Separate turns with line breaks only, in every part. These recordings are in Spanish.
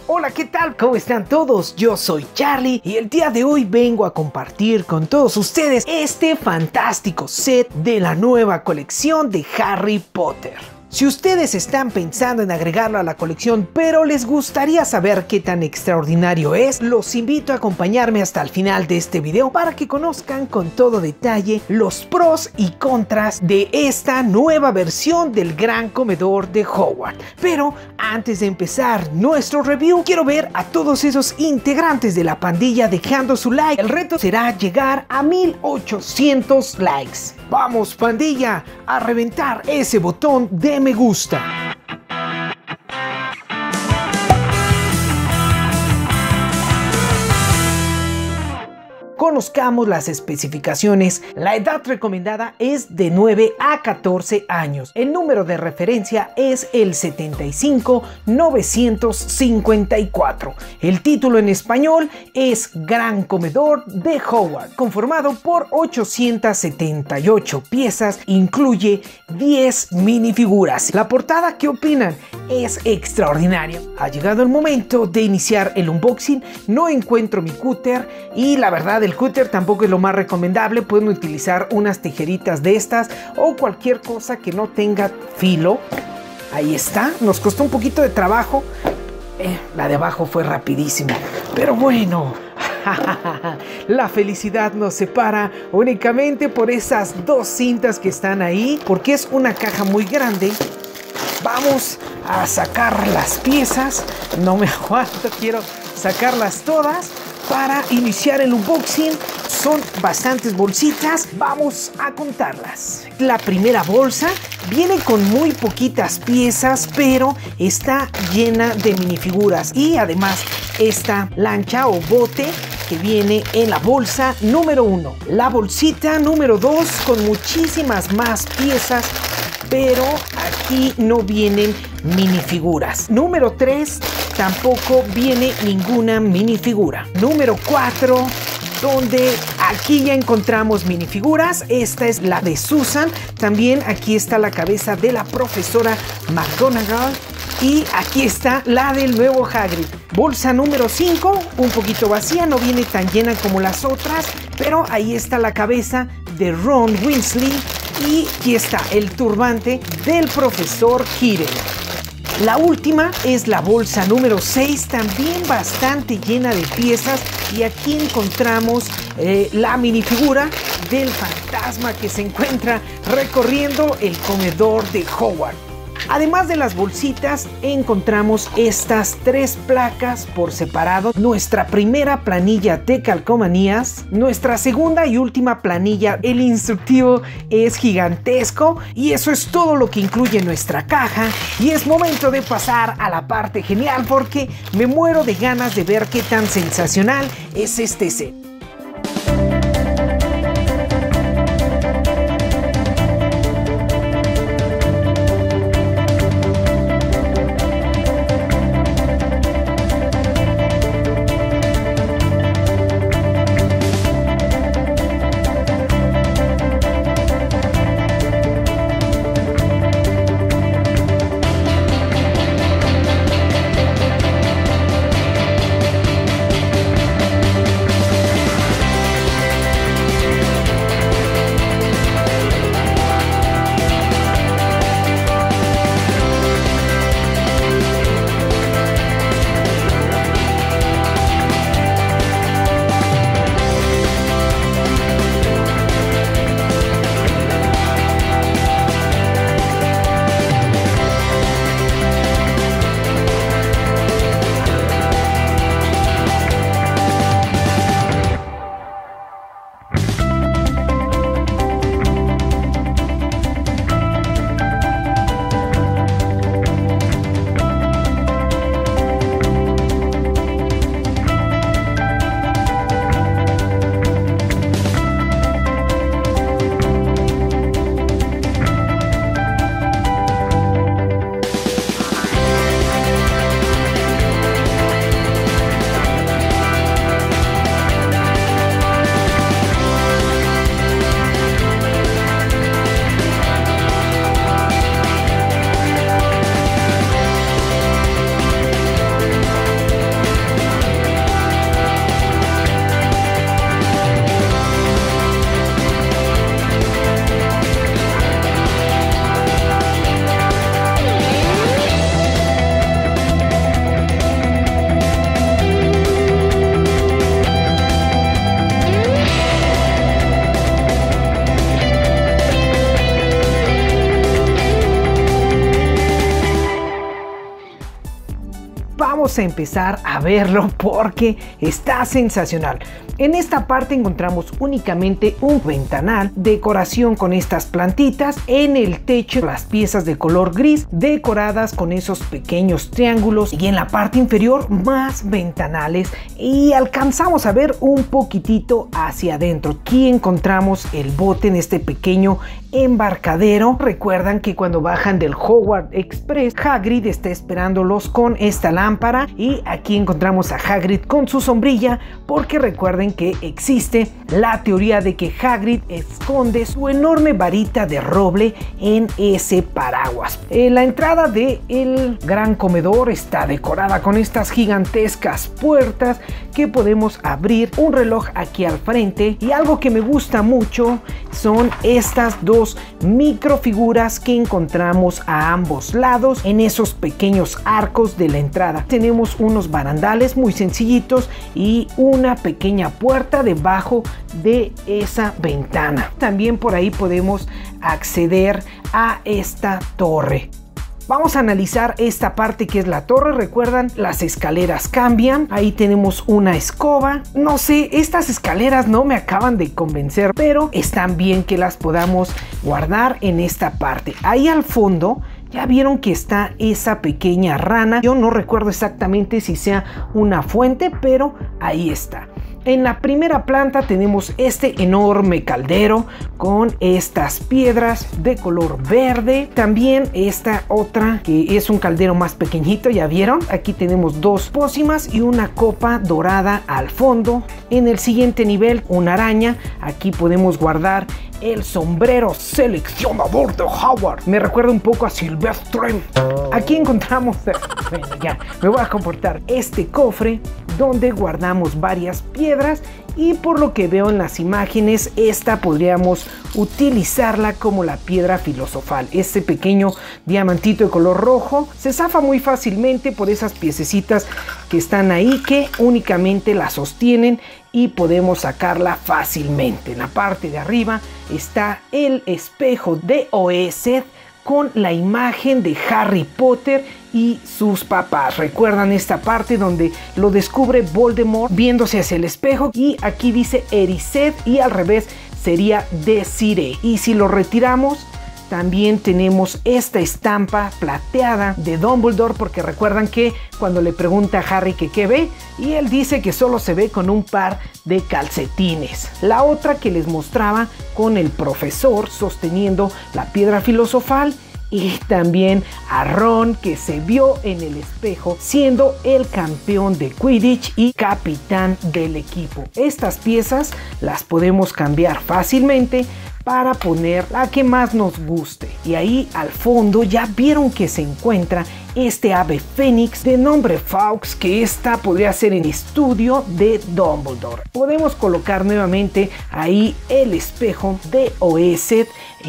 Hola, ¿qué tal? ¿Cómo están todos? Yo soy Charlie y el día de hoy vengo a compartir con todos ustedes este fantástico set de la nueva colección de Harry Potter. Si ustedes están pensando en agregarlo a la colección, pero les gustaría saber qué tan extraordinario es, los invito a acompañarme hasta el final de este video para que conozcan con todo detalle los pros y contras de esta nueva versión del Gran Comedor de Hogwarts. Pero antes de empezar nuestro review, quiero ver a todos esos integrantes de la pandilla dejando su like. El reto será llegar a 1800 likes. Vamos, pandilla, a reventar ese botón de me gusta. Conozcamos las especificaciones. La edad recomendada es de 9 a 14 años. El número de referencia es el 75954. El título en español es Gran Comedor de Hogwarts, conformado por 878 piezas, incluye 10 minifiguras. La portada, ¿qué opinan? Es extraordinaria. Ha llegado el momento de iniciar el unboxing. No encuentro mi cúter y la verdad el cúter tampoco es lo más recomendable. Pueden utilizar unas tijeritas de estas o cualquier cosa que no tenga filo. Ahí está, nos costó un poquito de trabajo. La de abajo fue rapidísimo, pero bueno. La felicidad nos separa únicamente por esas dos cintas que están ahí, porque es una caja muy grande. Vamos a sacar las piezas. No me aguanto, quiero sacarlas todas para iniciar el unboxing. Son bastantes bolsitas, vamos a contarlas. La primera bolsa viene con muy poquitas piezas, pero está llena de minifiguras. Y además esta lancha o bote que viene en la bolsa número 1. La bolsita número 2 con muchísimas más piezas, pero aquí no vienen minifiguras. Número 3, tampoco viene ninguna minifigura. Número 4, donde aquí ya encontramos minifiguras. Esta es la de Susan. También aquí está la cabeza de la profesora McGonagall. Y aquí está la del nuevo Hagrid. Bolsa número 5, un poquito vacía, no viene tan llena como las otras, pero ahí está la cabeza de Ron Weasley. Y aquí está el turbante del profesor Quirrell. La última es la bolsa número 6, también bastante llena de piezas. Y aquí encontramos la minifigura del fantasma que se encuentra recorriendo el comedor de Hogwarts. Además de las bolsitas, encontramos estas 3 placas por separado. Nuestra primera planilla de calcomanías, nuestra segunda y última planilla. El instructivo es gigantesco y eso es todo lo que incluye nuestra caja. Y es momento de pasar a la parte genial, porque me muero de ganas de ver qué tan sensacional es este set. vamos a empezar a verlo porque está sensacional. En esta parte encontramos únicamente un ventanal, decoración con estas plantitas, en el techo las piezas de color gris decoradas con esos pequeños triángulos y en la parte inferior más ventanales y alcanzamos a ver un poquitito hacia adentro. Aquí encontramos el bote en este pequeño embarcadero. Recuerdan que cuando bajan del Hogwarts Express, Hagrid está esperándolos con esta lámpara y aquí encontramos a Hagrid con su sombrilla porque recuerden que existe la teoría de que Hagrid esconde su enorme varita de roble en ese paraguas. La entrada del gran comedor está decorada con estas gigantescas puertas que podemos abrir, un reloj aquí al frente y algo que me gusta mucho son estas dos microfiguras que encontramos a ambos lados en esos pequeños arcos de la entrada. Tenemos unos barandales muy sencillitos y una pequeña puerta debajo de esa ventana. También por ahí podemos acceder a esta torre. Vamos a analizar esta parte que es la torre. Recuerdan, las escaleras cambian. Ahí tenemos una escoba. No sé, estas escaleras no me acaban de convencer, pero están bien que las podamos guardar en esta parte. Ahí al fondo ya vieron que está esa pequeña rana. Yo no recuerdo exactamente si sea una fuente, pero ahí está. En la primera planta tenemos este enorme caldero con estas piedras de color verde. También esta otra que es un caldero más pequeñito, ya vieron. Aquí tenemos dos pócimas y una copa dorada al fondo. En el siguiente nivel una araña. Aquí podemos guardar el sombrero seleccionador de Hogwarts. Me recuerda un poco a Silvestre. Aquí encontramos, bueno, ya me voy a comportar, este cofre donde guardamos varias piedras y por lo que veo en las imágenes esta podríamos utilizarla como la piedra filosofal. Este pequeño diamantito de color rojo se zafa muy fácilmente por esas piececitas que están ahí que únicamente la sostienen y podemos sacarla fácilmente. En la parte de arriba está el espejo de Oesed con la imagen de Harry Potter y sus papás. Recuerdan esta parte donde lo descubre Voldemort viéndose hacia el espejo y aquí dice Erised y al revés sería Desiree. Y si lo retiramos también tenemos esta estampa plateada de Dumbledore porque recuerdan que cuando le pregunta a Harry que qué ve y él dice que solo se ve con un par de calcetines. La otra que les mostraba con el profesor sosteniendo la piedra filosofal y también a Ron que se vio en el espejo siendo el campeón de Quidditch y capitán del equipo. Estas piezas las podemos cambiar fácilmente para poner la que más nos guste. Y ahí al fondo ya vieron que se encuentra este ave fénix de nombre Fawkes, que esta podría ser el estudio de Dumbledore. Podemos colocar nuevamente ahí el espejo de Oesed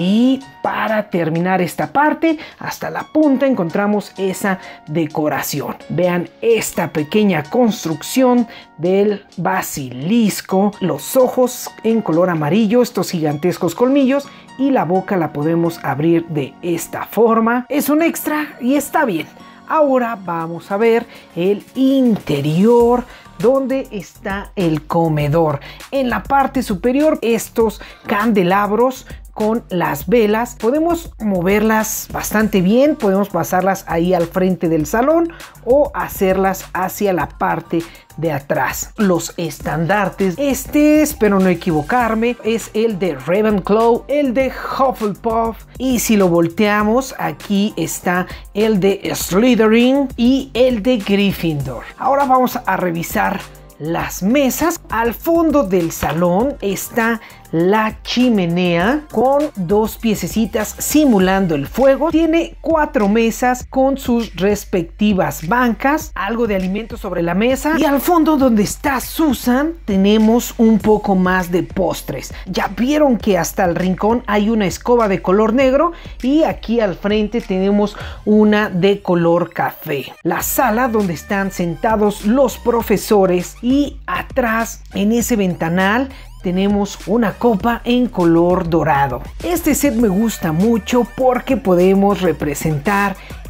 y para terminar esta parte hasta la punta encontramos esa decoración. Vean esta pequeña construcción del basilisco, los ojos en color amarillo, estos gigantescos colmillos y la boca la podemos abrir de esta forma. Es un extra y está bien. Ahora vamos a ver el interior donde está el comedor. En la parte superior estos candelabros con las velas, podemos moverlas bastante bien, podemos pasarlas ahí al frente del salón o hacerlas hacia la parte de atrás. Los estandartes, espero no equivocarme, es el de Ravenclaw, el de Hufflepuff y si lo volteamos aquí está el de Slytherin y el de Gryffindor. Ahora vamos a revisar las mesas. Al fondo del salón está la chimenea con dos piececitas simulando el fuego. Tiene 4 mesas con sus respectivas bancas, algo de alimento sobre la mesa y al fondo donde está Susan tenemos un poco más de postres. Ya vieron que hasta el rincón hay una escoba de color negro y aquí al frente tenemos una de color café. La sala donde están sentados los profesores y atrás en ese ventanal tenemos una copa en color dorado. Este set me gusta mucho porque podemos representar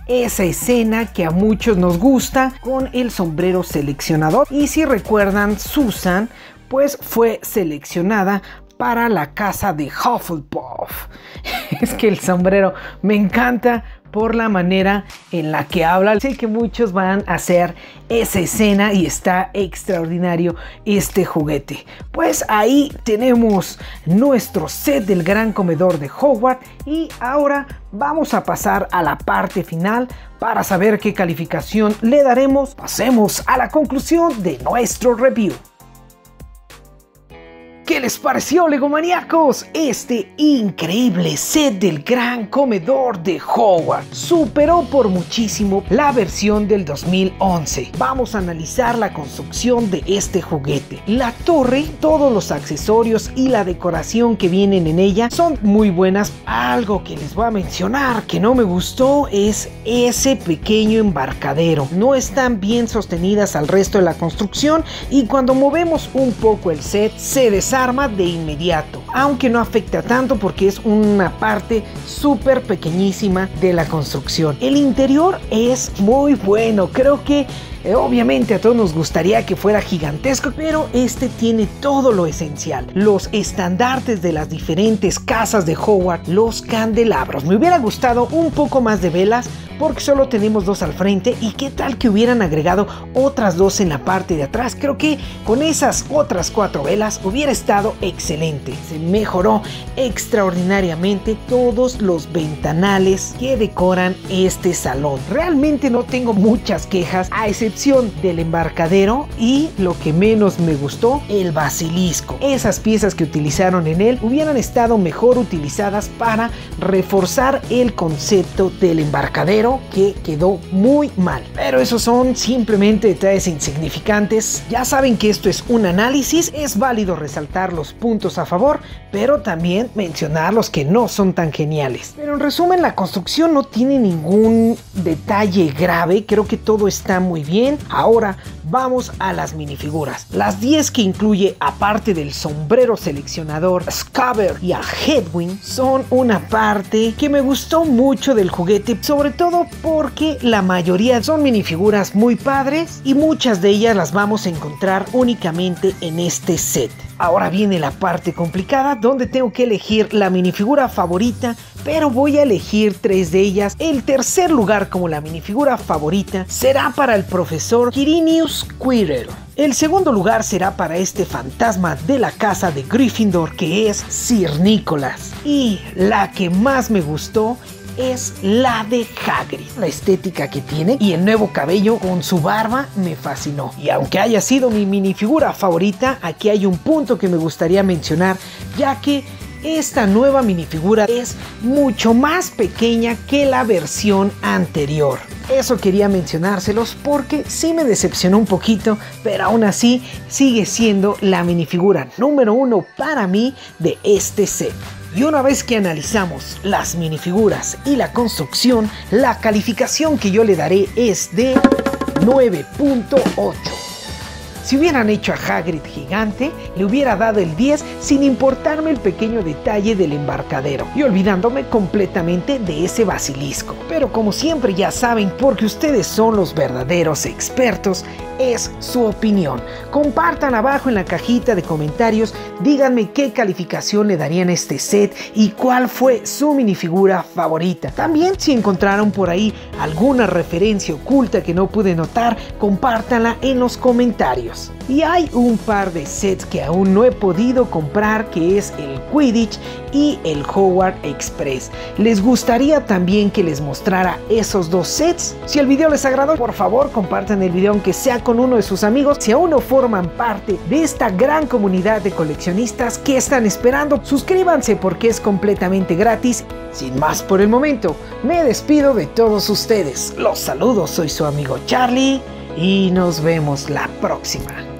esa escena que a muchos nos gusta con el sombrero seleccionador. Y si recuerdan, Susan pues fue seleccionada para la casa de Hufflepuff. Es que el sombrero me encanta por la manera en la que habla. Sé que muchos van a hacer esa escena y está extraordinario este juguete. Pues ahí tenemos nuestro set del gran comedor de Hogwarts y ahora vamos a pasar a la parte final para saber qué calificación le daremos. Pasemos a la conclusión de nuestro review. ¿Qué les pareció, legomaníacos? Este increíble set del gran comedor de Hogwarts superó por muchísimo la versión del 2011. Vamos a analizar la construcción de este juguete. La torre, todos los accesorios y la decoración que vienen en ella son muy buenas. Algo que les voy a mencionar que no me gustó es ese pequeño embarcadero. No están bien sostenidas al resto de la construcción y cuando movemos un poco el set se desarma de inmediato, aunque no afecta tanto porque es una parte súper pequeñísima de la construcción. El interior es muy bueno, creo que obviamente a todos nos gustaría que fuera gigantesco, pero este tiene todo lo esencial. Los estandartes de las diferentes casas de Hogwarts, los candelabros. Me hubiera gustado un poco más de velas porque solo tenemos 2 al frente y qué tal que hubieran agregado otras 2 en la parte de atrás. Creo que con esas otras 4 velas hubiera estado excelente. Se mejoró extraordinariamente todos los ventanales que decoran este salón. Realmente no tengo muchas quejas a excepción del embarcadero y lo que menos me gustó, el basilisco. Esas piezas que utilizaron en él hubieran estado mejor utilizadas para reforzar el concepto del embarcadero, que quedó muy mal. Pero esos son simplemente detalles insignificantes. Ya saben que esto es un análisis, es válido resaltar los puntos a favor, pero también mencionar los que no son tan geniales. Pero en resumen, la construcción no tiene ningún detalle grave, creo que todo está muy bien. Ahora vamos a las minifiguras. Las 10 que incluye, aparte del sombrero seleccionador, Scabbers y a Hedwig, son una parte que me gustó mucho del juguete, sobre todo porque la mayoría son minifiguras muy padres y muchas de ellas las vamos a encontrar únicamente en este set. Ahora viene la parte complicada donde tengo que elegir la minifigura favorita, pero voy a elegir 3 de ellas. El tercer lugar como la minifigura favorita será para el profesor Quirinius Quirrell. El segundo lugar será para este fantasma de la casa de Gryffindor que es Sir Nicholas. Y la que más me gustó es la de Hagrid. La estética que tiene y el nuevo cabello con su barba me fascinó. Y aunque haya sido mi minifigura favorita, aquí hay un punto que me gustaría mencionar, ya que esta nueva minifigura es mucho más pequeña que la versión anterior. Eso quería mencionárselos porque sí me decepcionó un poquito, pero aún así sigue siendo la minifigura número 1 para mí de este set. Y una vez que analizamos las minifiguras y la construcción, la calificación que yo le daré es de 9.8. Si hubieran hecho a Hagrid gigante, le hubiera dado el 10 sin importarme el pequeño detalle del embarcadero y olvidándome completamente de ese basilisco. Pero como siempre ya saben, porque ustedes son los verdaderos expertos, es su opinión. Compartan abajo en la cajita de comentarios, díganme qué calificación le darían a este set y cuál fue su minifigura favorita. También si encontraron por ahí alguna referencia oculta que no pude notar, compártanla en los comentarios. Y hay un par de sets que aún no he podido comprar, que es el Quidditch y el Hogwarts Express. ¿Les gustaría también que les mostrara esos 2 sets? Si el video les agradó, por favor compartan el video aunque sea con uno de sus amigos. Si aún no forman parte de esta gran comunidad de coleccionistas, ¿qué están esperando? Suscríbanse porque es completamente gratis. Sin más por el momento, me despido de todos ustedes. Los saludo, soy su amigo Charlie y nos vemos la próxima.